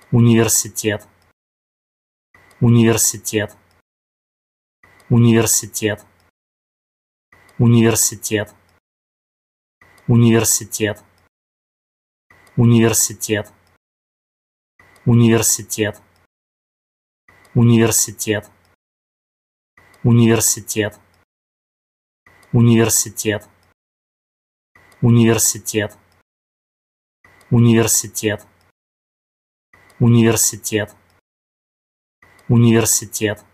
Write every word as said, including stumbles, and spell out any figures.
университет, университет, университет, университет, университет, университет, университет, университет, университет, университет, университет, университет, университет, университет,